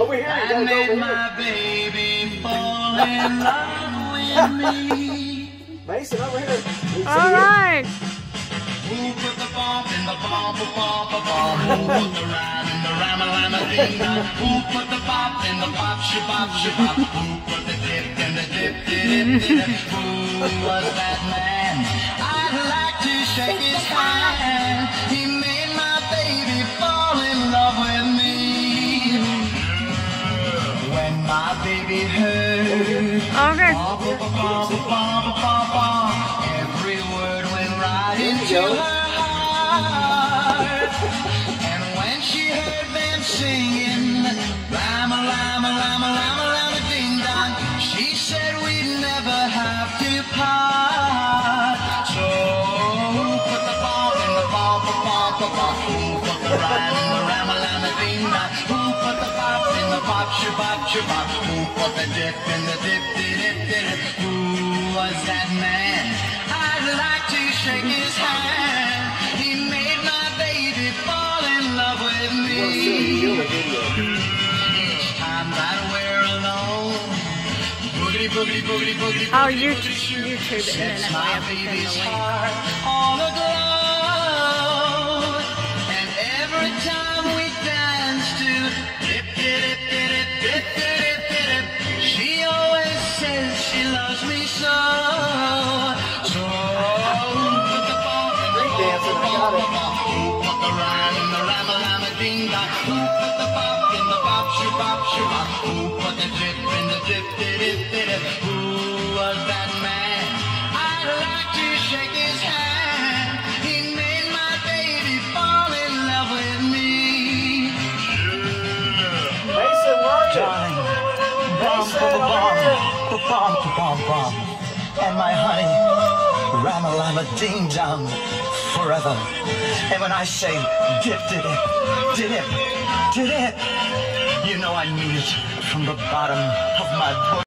Over here, you gotta go over here. My baby fall in love with me. Mason, over here. All right. Who put the bump in the bump, bump, bump? Who put the rhyme in the rhyme-a-lime-a-ding-dong? Who put the bop in the bop, she-bop, she-bop? Who put the dip in the dip-dip-dip-dip? Who was that man? I'd like to shake his hand. He made my baby fall in love with me. When my baby heard Okay. every word went right into her heart. And when she heard them singing lama lama lama lama lama ding dong, she said we'd never have to part. So who put the ball in the ball, who put the rhyme in the rama lama ding dong? Who put the bop in the bop, shabop, shabop? Who put the dip in the dip, dip, dip? Who was that man? I'd like to shake his hand. He made my baby fall in love with me. Each time that we're alone, boogity, boogity, boogity, boogity, Oh, boogity, YouTube it, and then sets that way my I can send baby's the link. heart all aglow. And every time we dance to dip, dip, dip, dip, dip, dip, she always says she loves me so. So who put the ball in the ball, who put the rhyme in the rhyme-a-lime-a-ding-dong? Who put the bop in the bop, shoo-bop, shoo-bop? Who put the dip in the dip, dip, dip, dip? Who was that man? I'd like to shake his hand. He made my baby fall in love with me. Mason, where are you? Darling, bum, and my honey, rama-lama-ding-dong, forever. And when I say dip, dip, dip, dip, dip, you know I mean it from the bottom of my